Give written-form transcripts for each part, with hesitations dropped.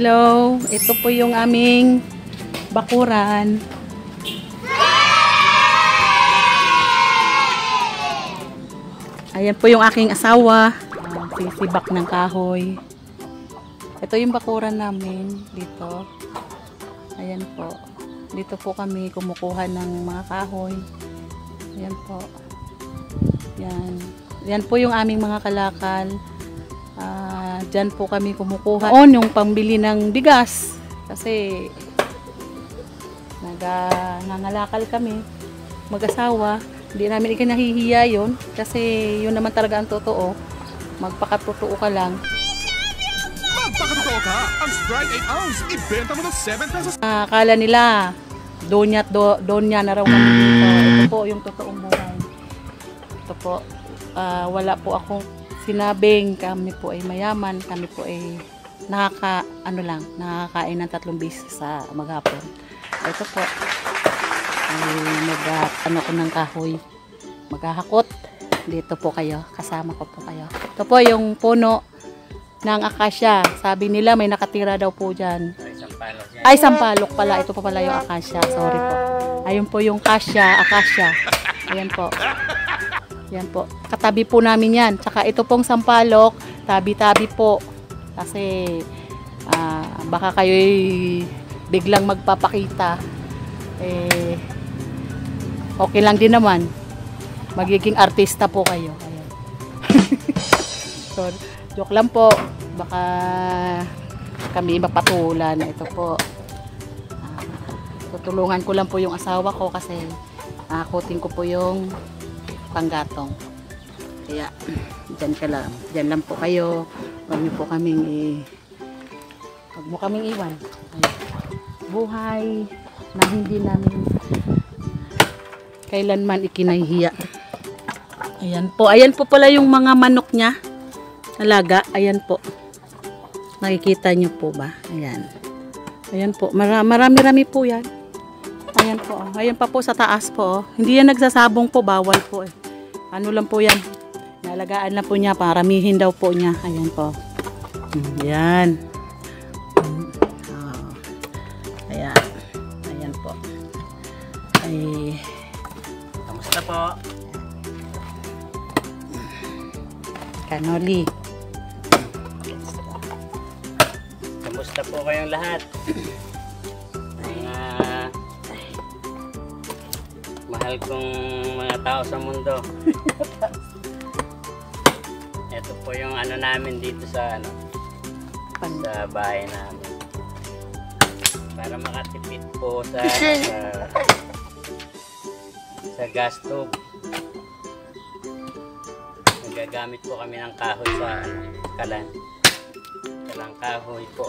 Hello, ito po yung aming bakuran. Ayan po yung aking asawa. Sisibak ng kahoy. Ito yung bakuran namin dito. Ayan po. Dito po kami kumukuha ng mga kahoy. Ayan po. Yan. Yan po yung aming mga kalakal. Diyan po kami kumukuha. Yung pambili ng bigas. Kasi nangangalakal kami. Mag-asawa. Hindi namin ikinahihiya yun. Kasi yun naman talaga ang totoo. Magpakatotoo ka lang. Magpakatotoo ka! Ang Sprite 8 ounce, ibenta mo ng 7 pesos. Akala nila, donya na raw kami dito. Ito po yung totoong buhay. Ito po, wala po akong sinabing kami po ay mayaman. Kami po ay nakakain ng 3 beses sa maghapon. Ito po, ay ko ng kahoy. Maghahakot. Dito po kayo, kasama ko po kayo. Ito po yung puno ng akasya. Sabi nila may nakatira daw po dyan. Ay, sampalok pala. Ito pa pala yung akasya. Sorry po. Ayun po yung akasya. Ayan po. Ayan po. Katabi po namin yan. Tsaka ito pong sampalok, tabi-tabi po. Kasi baka kayo'y biglang magpapakita. Okay lang din naman. Magiging artista po kayo. Ayan. So, joke lang po. Baka kami mapatulan. Ito po. Tutulungan ko lang po yung asawa ko kasi akutin ko po yung panggatong. Kaya, dyan ka lang. Dyan lang po kayo. Huwag niyo po kaming huwag mo kaming iwan. Ayan. Buhay na hindi namin kailanman ikinahihiya. Ayan po pala yung mga manok niya. Alaga, ayan po. Nakikita niyo po ba? Ayan. Ayan po, marami-rami po yan. Ayan po. Ayan pa po sa taas po. Hindi yan nagsasabong po, bawal po. Ano lang po yan. Nalagaan lang po niya, paramihin daw po niya. Ayan po. Ayan. Ayan. Ayan po. Ay, kamusta po? Kanoli. Kamusta po kayong lahat? Mga mahal kong mga tao sa mundo. Ito po yung ano namin dito sa sa bahay namin. Para makatipid po sa gas stove. Gagamit po kami ng kahoy sa kalang kahoy po.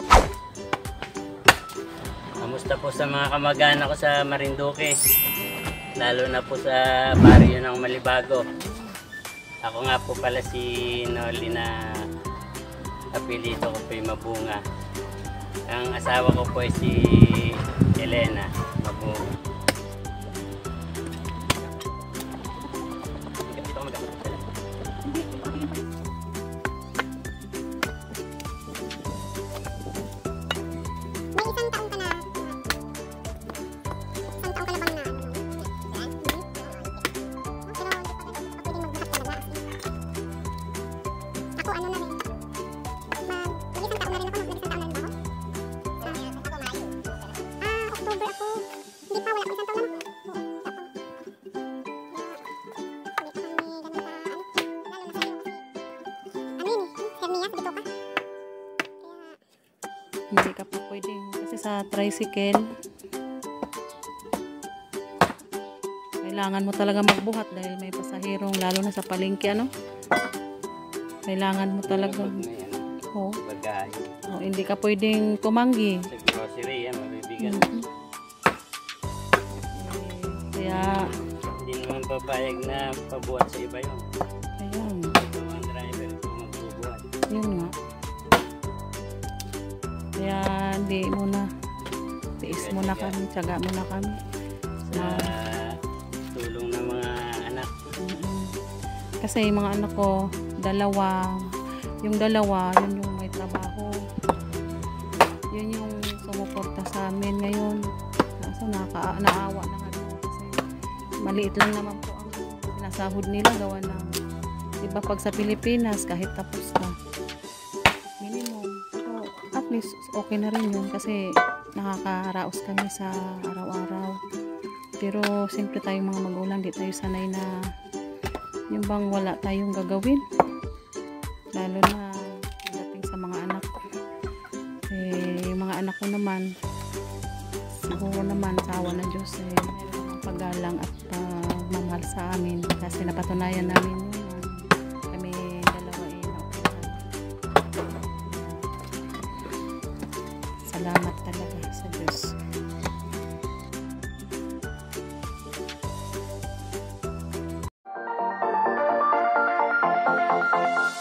Kamusta po sa mga kamag-anak ko sa Marinduque, lalo na po sa baryo ng Malibago. Ako nga po pala si Noli na apelyido ko po yung Mabunga. Ang asawa ko po ay si Elena Mabunga. Hindi ka pa pwedeng kasi sa tricycle kailangan mo talaga magbuhat dahil may pasahirong, lalo na sa palengke kailangan mo talaga hindi ka pwedeng tumanggi sa grocery yan, mabibigat. Kaya hindi naman papayag na pabuhat sa iba yun. Ayan. Mga driver ito magbubuhat. Yun nga. Kaya hindi muna. Tiis muna kami. Tiyaga muna kami. Sa tulong ng mga anak. Kasi yung mga anak ko, dalawa. Yung dalawa, yun yung may trabaho. Yun yung sumuporta sa amin ngayon. Kaso naawa na nga rin kasi maliit lang naman po ang sinasahod nila gawa ng diba pag sa Pilipinas kahit tapos ka minimum. So at least okay na rin yun kasi nakakaraos kami sa araw-araw. Pero siyempre tayong mga magulang di tayo sanay na yung bang wala tayong gagawin. Lalo na dating sa mga anak ko. Yung mga anak ko naman siguro naman sa awa ng Diyos meron paggalang at mamahal sa amin kasi napatunayan namin yun kami dalawa naoperahan. Salamat talaga sa Diyos.